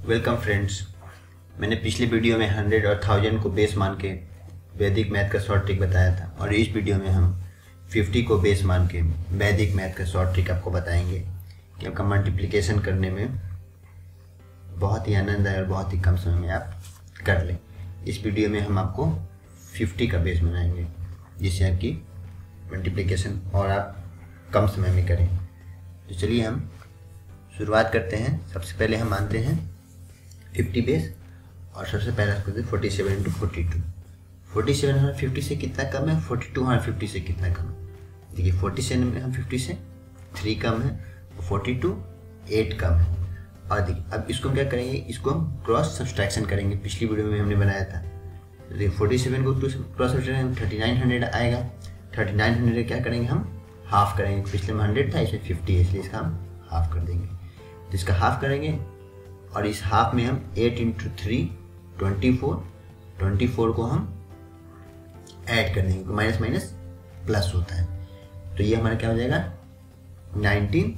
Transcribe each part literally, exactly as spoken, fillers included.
Welcome friends. मैंने पिछली video में हंड्रेड और थाउजेंड को बेस मान के वैदिक मैथ का शॉर्ट ट्रिक बताया था और इस वीडियो में हम फिफ्टी को बेस मान के वैदिक मैथ का शॉर्ट ट्रिक आपको बताएंगे कि आपका मल्टीप्लिकेशन करने में बहुत ही आनंद आए और बहुत ही कम समय में आप कर लें। इस वीडियो में हम आपको फिफ्टी का बेस बनाएंगे जिससे आपकी मल्टीप्लिकेशन और आप कम समय में करें। तो चलिए हम शुरुआत करते हैं। सबसे पहले हम मानते हैं फिफ्टी बेस और सबसे पहले करते हैं forty seven into forty two. Forty seven हमारे फिफ्टी से कितना कम है, फोर्टी टू हमारे फिफ्टी से कितना कम है। देखिए फोर्टी सेवन में हम फिफ्टी से थ्री कम है और फोर्टी टू एट कम है। और देखिए अब इसको हम क्या करेंगे, इसको हम क्रॉस सब्सट्रैक्शन करेंगे। पिछली वीडियो में हमने बनाया था। देखिए फोर्टी सेवन को cross subtraction thirty nine hundred आएगा। थर्टी नाइन हंड्रेड क्या करेंगे, हम हाफ करेंगे। पिछले में हंड्रेड था, इसमें फिफ्टी है, इसलिए इसका हम हाफ कर देंगे। तो इसका हाफ करेंगे और इस हाफ में हम eight into three twenty four twenty four को हम ऐड कर देंगे। माइनस माइनस प्लस होता है, तो ये हमारा क्या हो जाएगा नाइनटीन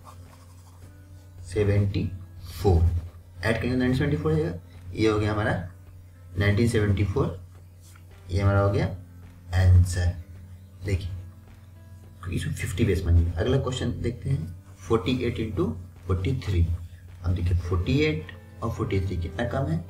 सेवेंटी फोर। ऐड करेंगे नाइनटीन सेवेंटी फोर हो जाएगा। ये हो गया हमारा नाइनटीन सेवेंटी फोर, ये हमारा हो गया आंसर। देखिए इसमें फिफ्टी बेस बनेगा। अगला क्वेश्चन देखते हैं forty eight into forty three. अब देखिए फोर्टी एट और फोर्टी थ्री कितना कम है,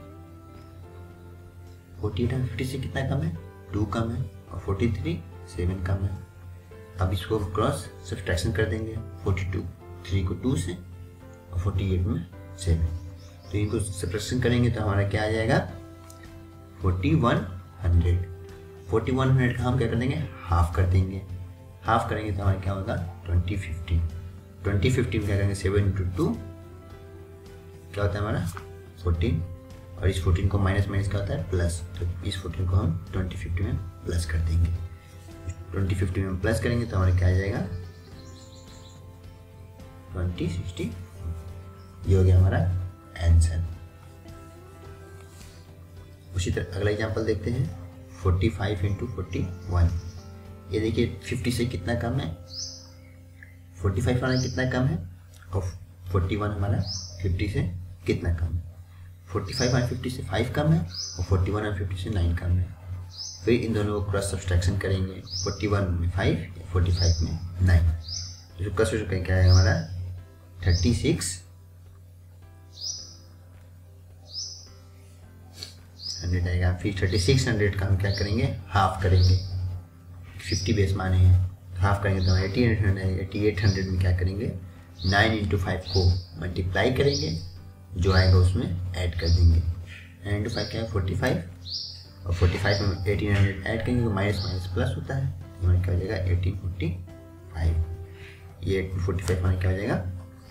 फोर्टी एट और फिफ्टी से कितना कम है, टू कम है और फोर्टी थ्री सेवन कम है। अब इसको क्रॉस सब्सट्रैक्शन कर देंगे। फोर्टी टू थ्री को टू से और फोर्टी एट में सेवन, तो इनको सब्सट्रैक्शन करेंगे तो हमारा क्या आ जाएगा forty one hundred. Forty one hundred का हम क्या कर देंगे, हाफ कर देंगे। हाफ करेंगे तो हमारा क्या होगा ट्वेंटी फिफ्टी। ट्वेंटी फिफ्टी में क्या करेंगे, सेवन इंटू टू क्या होता है हमारा फोर्टीन, और इस फोर्टीन को माइनस माइनस क्या होता है प्लस, तो इस फोर्टीन को हम ट्वेंटी फिफ्टी में प्लस कर देंगे। ट्वेंटी फिफ्टी में प्लस करेंगे तो हमारा क्या आ जाएगा ट्वेंटी सिक्सटी। ये हो गया हमारा आंसर। उसी तरह अगला एग्जांपल देखते हैं forty five into forty one. ये देखिए फिफ्टी से कितना कम है, फोर्टी फाइव हमारा कितना कम है और फोर्टी वन हमारा फिफ्टी से कितना कम है। फोर्टी फाइव हमारा फिफ्टी से फाइव कम है और फोर्टी वन हमारा फिफ्टी से नाइन कम है। फिर इन दोनों को क्रॉस सब्सट्रैक्शन करेंगे। फोर्टी वन में फाइव, फोर्टी फाइव में नाइन, तो क्रॉस सब्सट्रैक्शन क्या आएगा हमारा थर्टी सिक्स हंड्रेड आएगा। फिर थर्टी सिक्स हंड्रेड का हम क्या करेंगे, हाफ करेंगे। फिफ्टी बेस माने हैं, हाफ करेंगे तो eighty hundred eighty eight hundred में क्या करेंगे, नाइन इंटू फाइव को मल्टीप्लाई करेंगे, जो आएगा उसमें ऐड कर देंगे। नाइन इंटू फाइव क्या है फोर्टी फाइव, और फोर्टी फाइव में एटीन हंड्रेड ऐड करेंगे तो माइनस माइनस प्लस होता है, तो हमारा क्या हो जाएगा एटीन फोर्टी फाइव। ये एटीन फोर्टी फाइव हमारा क्या हो जाएगा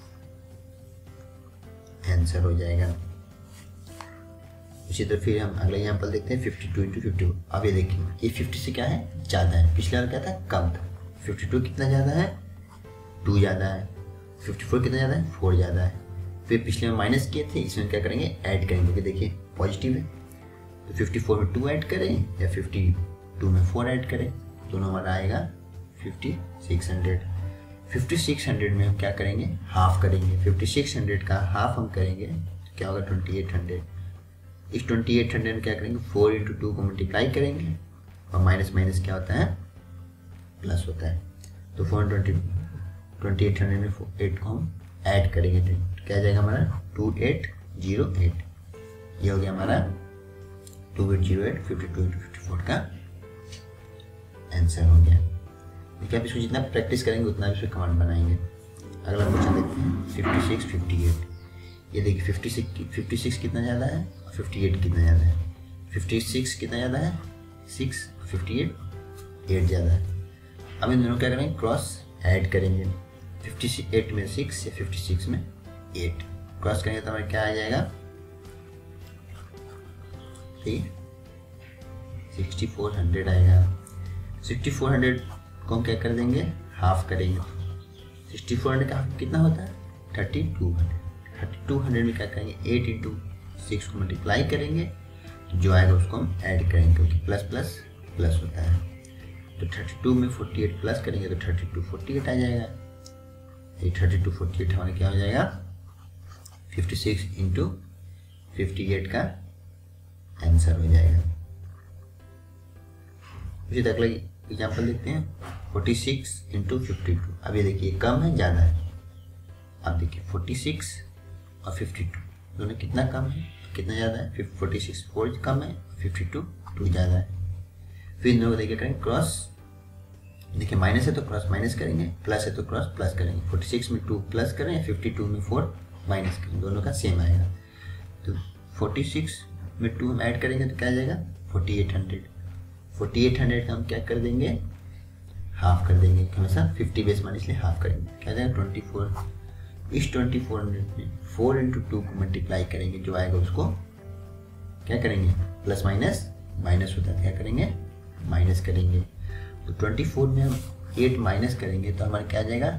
आंसर हो जाएगा। उसी तरह फिर हम अगला एग्जांपल देखते हैं फिफ्टी टू इंटू फिफ्टी। अब ये देखिए ये फिफ्टी से क्या है ज़्यादा है, पिछले वाला क्या था कम था। फिफ्टी टू कितना ज़्यादा है, टू ज़्यादा है। फिफ्टी फोर कितना ज़्यादा है, फोर ज़्यादा है। फिर पिछले में माइनस किए थे, इसमें क्या करेंगे ऐड करेंगे, क्योंकि देखिए पॉजिटिव है। तो फिफ्टी फोर में टू ऐड करें या फिफ्टी टू में फोर ऐड करें, दोनों हमारा आएगा fifty six hundred. Fifty six hundred में हम क्या करेंगे, हाफ करेंगे। फिफ्टी सिक्स हंड्रेड का हाफ हम करेंगे तो क्या होगा ट्वेंटी एट हंड्रेड। इस ट्वेंटी एट हंड्रेड में क्या करेंगे, फोर इंटू टू को मल्टीप्लाई करेंगे और माइनस माइनस क्या होता है प्लस होता है। तो four twenty twenty eight hundred में एट को हम ऐड करेंगे तो क्या जाएगा हमारा टू एट जीरो एट। ये हो गया हमारा two eight zero eight fifty two into fifty four का आंसर हो गया। देखिए आप इसको जितना प्रैक्टिस करेंगे उतना इसमें कमांड बनाएंगे। अगला क्वेश्चन देखते हैं फिफ्टी सिक्स फिफ्टी एट। ये देखिए फिफ्टी सिक्स फिफ्टी सिक्स कितना ज़्यादा है और फिफ्टी एट कितना ज़्यादा है। फिफ्टी सिक्स कितना ज़्यादा है सिक्स, फिफ्टी एट एट ज़्यादा है। अब इन दोनों क्या करेंगे क्रॉस ऐड करेंगे। फिफ्टी एट में सिक्स या फिफ्टी सिक्स में एट क्रॉस करेंगे तो हमारा क्या आ जाएगा ठीक सिक्सटी फोर हंड्रेड आएगा। सिक्सटी फोर हंड्रेड को हम क्या कर देंगे, हाफ करेंगे। सिक्सटी फोर हंड्रेड का हाफ कितना होता है thirty two hundred. Thirty two hundred में क्या करेंगे, एट इंटू सिक्स को मल्टीप्लाई करेंगे, जो आएगा उसको हम ऐड करेंगे, क्योंकि प्लस प्लस प्लस होता है। तो थर्टी टू में फोर्टी एट प्लस करेंगे तो थर्टी टू फोर्टी एट आ जाएगा। ये थर्टी टू फोर्टी एट हमारा क्या हो जाएगा fifty six into fifty eight का आंसर हो जाएगा। उसी अगला एग्जाम्पल देखते हैं, forty six into fifty two. अब ये देखिए कम है ज़्यादा है। अब देखिए फोर्टी सिक्स और फिफ्टी टू दोनों कितना कम है, कितना ज़्यादा है। फोर्टी सिक्स फोर कम है, फिफ्टी टू टू ज़्यादा है। फिर इन दोनों को देखिए करेंगे क्रॉस। देखिए माइनस है तो क्रॉस माइनस करेंगे, प्लस है तो क्रॉस प्लस करेंगे। फोर्टी सिक्स में टू प्लस करें या फिफ्टी टू में फोर माइनस करें, दोनों का सेम आएगा। तो फोर्टी सिक्स में टू हम ऐड करेंगे तो क्या आ जाएगा, forty eight hundred. Forty eight hundred का हम क्या कर देंगे, हाफ कर देंगे। हमेशा फिफ्टी बेस मान इसलिए हाफ करेंगे, क्या आ जाएगा ट्वेंटी फोर। इस ट्वेंटी फोर हंड्रेड में फोर इंटू टू को मल्टीप्लाई करेंगे, जो आएगा उसको क्या करेंगे, प्लस माइनस माइनस होता है, क्या करेंगे माइनस करेंगे। तो ट्वेंटी फोर में हम एट माइनस करेंगे तो हमारा क्या आ जाएगा,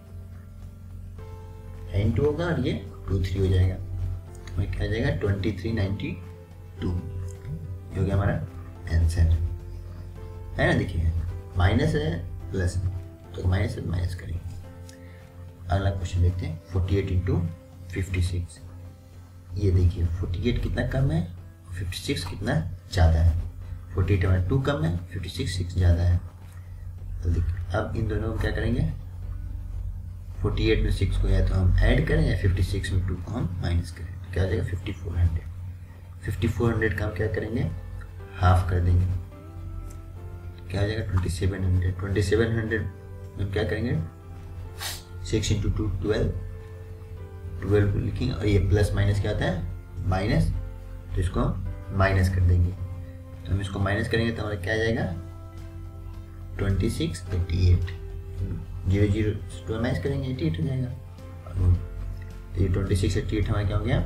इंटू होगा और ये टू थ्री हो जाएगा। हमें क्या आ जाएगा ट्वेंटी थ्री नाइन्टी टू, ये हो गया हमारा आंसर, है ना। देखिए माइनस है प्लस है, तो माइनस है माइनस करेंगे। अगला क्वेश्चन देखते हैं, forty eight into fifty six. ये देखिए फोर्टी एट कितना कम है, फिफ्टी सिक्स कितना ज़्यादा है। फोर्टी एट हमारा टू कम है, फिफ्टी सिक्स सिक्स ज़्यादा है। तो देखिए अब इन दोनों को क्या करेंगे, फोर्टी एट में सिक्स को या तो हम ऐड करें या फिफ्टी सिक्स में टू को हम माइनस करें, तो क्या आ जाएगा fifty four hundred. Fifty four hundred का हम क्या करेंगे, हाफ कर देंगे, क्या आ जाएगा twenty seven hundred. Twenty seven hundred में क्या करेंगे, six into two twelve, twelve लिखेंगे और ये प्लस माइनस क्या होता है माइनस, तो इसको हम माइनस कर देंगे। तो हम इसको माइनस करेंगे तो हमारा क्या आ जाएगा twenty six eighty eight. Zero zero two minus करेंगे एट्टी एट हो जाएगा। तो ये ट्वेंटी सिक्स एट्टी एट हमारा क्या हो गया,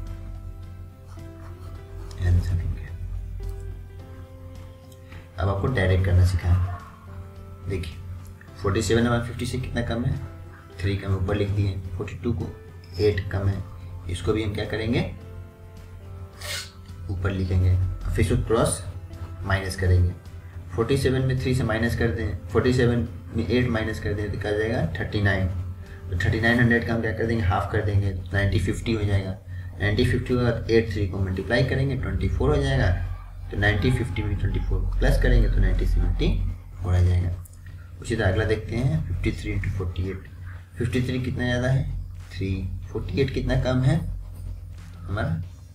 आंसर हो गया। अब आपको डायरेक्ट करना सिखा। देखिए फोर्टी सेवन हमारा फिफ्टी से कितना कम है, थ्री कम ऊपर लिख दिए। फोर्टी टू को एट कम है, इसको भी हम क्या करेंगे ऊपर लिखेंगे, फिर इसको क्रॉस माइनस करेंगे। फोर्टी सेवन में थ्री से माइनस कर दें, फोर्टी सेवन में एट माइनस कर दें तो क्या जाएगा थर्टी नाइन। तो थर्टी नाइन हंड्रेड का हम क्या कर देंगे, हाफ कर देंगे, नाइन्टी फिफ्टी हो जाएगा। नाइन्टी फिफ्टी होगा तो एट थ्री को मल्टीप्लाई करेंगे, ट्वेंटी फोर हो जाएगा। तो नाइन्टी फिफ्टी में ट्वेंटी फोर प्लस करेंगे तो नाइन्टी सेवेंटी फोर आ जाएगा। उसी तरह अगला देखते हैं, fifty three into forty eight. Fifty three कितना ज़्यादा है, थ्री। फोर्टी एट कितना कम है, हमारा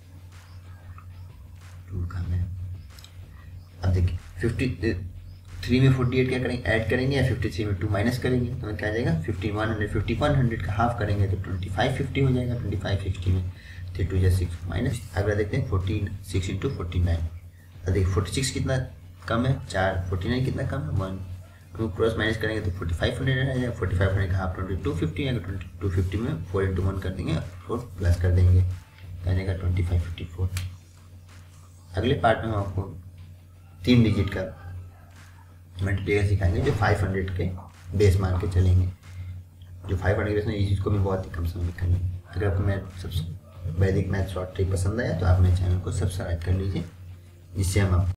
टू कम है। अब देखिए फिफ्टी थ्री में फोर्टी एट क्या करेंगे, ऐड करेंगे या फिफ्टी थ्री में टू माइनस करेंगे, तो क्या आ जाएगा fifty one hundred. Fifty one hundred का हाफ करेंगे तो ट्वेंटी फाइव फिफ्टी हो जाएगा। ट्वेंटी फाइव फिफ्टी में थ्री टू या सिक्स माइनस। अगला देखते हैं forty six into forty nine. अब देखिए फोर्टी सिक्स कितना कम है, चार। फोर्टी नाइन कितना कम है, वन। टू क्रॉस माइनस करेंगे तो फोर्टी फाइव हंड्रेड आ जाएगा। फोर्टी फाइव हंड्रेड का हाफ ट्वेंटी टू फिफ्टी आएगा। ट्वेंटी टू फिफ्टी में फोर इंटू वन कर देंगे, फोर प्लस कर देंगे, आ जाएगा ट्वेंटी फाइव फिफ्टी फोर। अगले पार्ट में हम आपको तीन डिजिट का मल्टीप्लिकेशन सिखाएंगे, जो फाइव हंड्रेड के बेस मान के चलेंगे। जो फाइव हंड्रेड के बेस में इस चीज़ को भी बहुत ही कम समय में करेंगे। अगर आपको मैथ सबसे वैदिक मैथ शॉर्ट ट्रिक पसंद आया तो आप मेरे चैनल को सब्सक्राइब कर लीजिए, जिससे हम आप